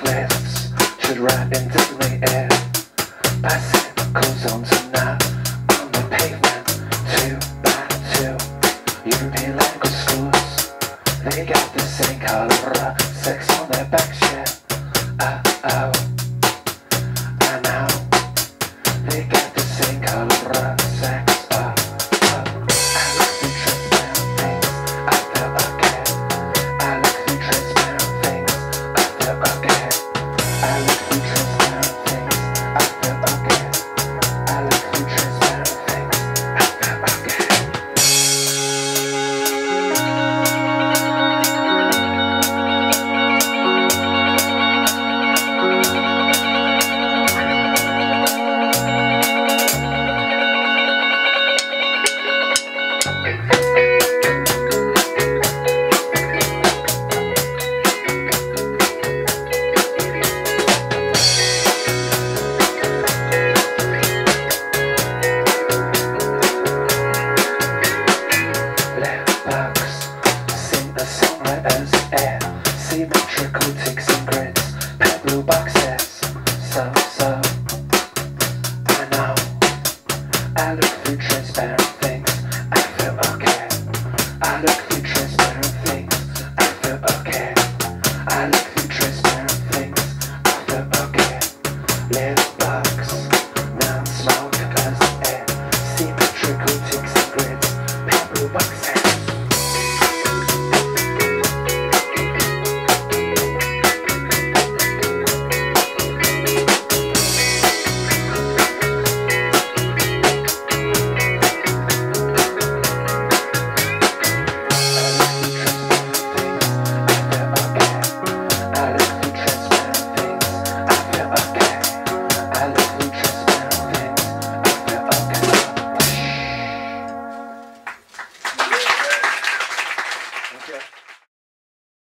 lifts should rap into the air. Bicycles on tonight on the pavement, 2x2. European language schools, they got the same colour sex on their backs, yeah. Oh, I know. They got the same colour sex. I look through transparent things, I feel okay. I look through transparent things, I feel okay. I look through transparent things, I feel okay. I look through transparent things, I feel okay. Songwriters air, symmetrical ticks and grids, pale blue boxes, so, I know. I look through transparent things, I feel okay. I look through transparent things, I feel okay. I look